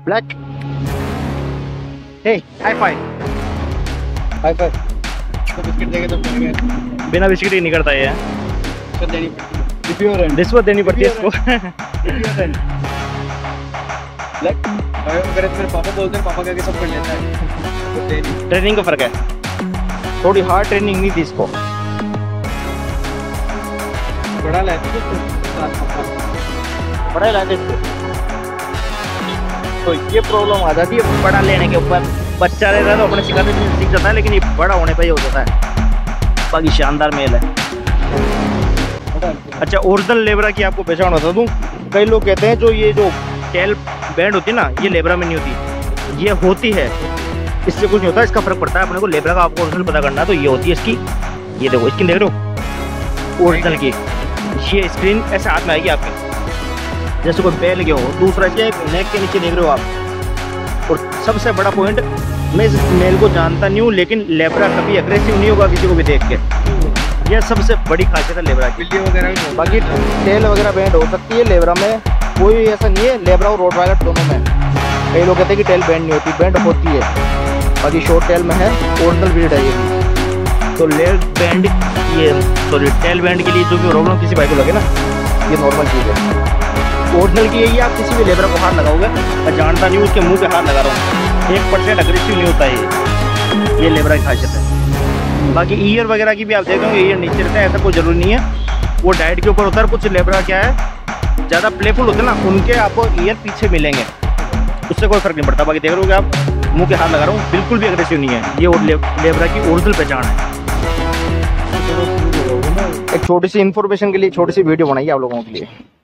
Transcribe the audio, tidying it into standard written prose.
Black. Hey high five. High five. तो biscuit देंगे तो करेंगे। बिना बिस्किट ही नहीं करता ये। रिश्वत देनी पड़ती है। रिश्वत देनी पड़ती है इसको। ब्लैक। अगर मेरे पापा बोलते हैं, पापा कहके सब कर लेता है। ट्रेनिंग का फर्क है, थोड़ी हार्ड ट्रेनिंग नहीं थी इसको। बड़ा लाते बड़ा लाते तो ये प्रॉब्लम आ जाती है बड़ा लेने के ऊपर। बच्चा रहता है तो अपने सिखाते सीख जाता है, लेकिन ये बड़ा होने पे ही हो जाता है। बाकी शानदार मेल है। अच्छा, ओरिजिनल लेबरा की आपको पहचान बता दूं। कई लोग कहते हैं जो ये जो टेल बैंड होती है ना, ये लेबरा में नहीं होती, ये होती है। इससे कुछ नहीं होता, इसका फर्क पड़ता है अपने को। लेबरा का आपको ओरिजिनल पता करना है तो ये होती है इसकी। ये देखो स्क्रीन देख रहे हो ओरिजिनल की। ये स्क्रीन ऐसे हाथ में आएगी आपके, जैसे कोई बैल के हो। दूसरा ये नेक के नीचे देख रहे हो आप। और सबसे बड़ा पॉइंट, मैं इस मेल को जानता नहीं हूँ, लेकिन लेबरा कभी अग्रेसिव नहीं होगा किसी को भी देख के। यह सबसे बड़ी खासियत है लेबरा की। वगैरह बाकी टेल वगैरह बैंड हो सकती है, लेबरा में कोई ऐसा नहीं है। लेबरा और रोटवाइलर दोनों में कई लोग कहते हैं कि टेल बैंड नहीं होती, बैंड होती है। बाकी शॉर्ट टेल में है, ओरिजिनल ब्रीड है ये भी। तो लेग बैंड, ये सॉरी टेल बैंड के लिए जो भी प्रॉब्लम किसी भाई को लगे ना, ये नॉर्मल चीज़ है। ओरिजिनल की यही, आप किसी भी लेबरा को हाथ लगाओगे, मैं जानता नहीं हूँ, उसके मुंह पे हाथ लगा रहा हूँ, 1% अग्रेसिव नहीं होता है। ये लेबरा की खासियत है। बाकी ईयर वगैरह की भी आप देख रहे हो, ईयर नीचे रहता है, ऐसा कोई जरूरी नहीं है। वो डाइट के ऊपर होता है। कुछ लेबरा क्या है, ज़्यादा प्लेफुल होते हैं ना, उनके आपको ईयर पीछे मिलेंगे, उससे कोई फर्क नहीं पड़ता। बाकी देख रहे हो आप मुँह के हाथ लगा रहा हूँ, बिल्कुल भी अग्रेसिव नहीं है। ये लेबरा की ओरिजिनल पहचान है। एक छोटी सी इन्फॉर्मेशन के लिए छोटी सी वीडियो बनाई आप लोगों के लिए।